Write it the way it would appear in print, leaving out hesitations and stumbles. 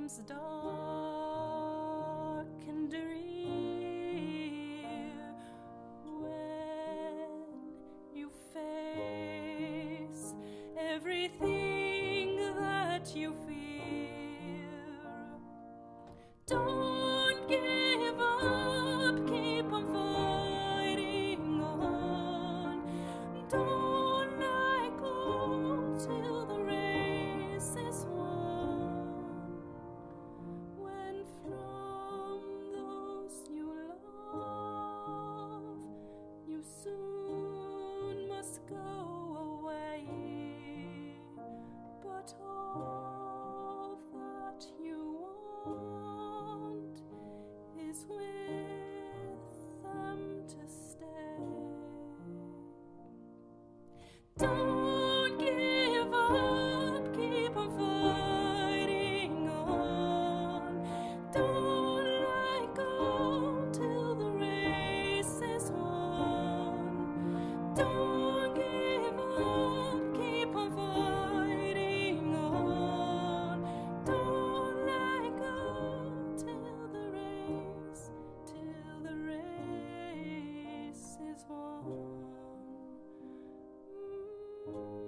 seems dark and drear when you face everything that you fear. Don't give up, keep on fighting on. Don't let go till the race is won. When from those you love, you soon must go away, but all that you want is with them to stay. Don't give up, keep on fighting on. Don't let go till the race is won. Don't give up, keep on fighting on. Don't let go till the race is won.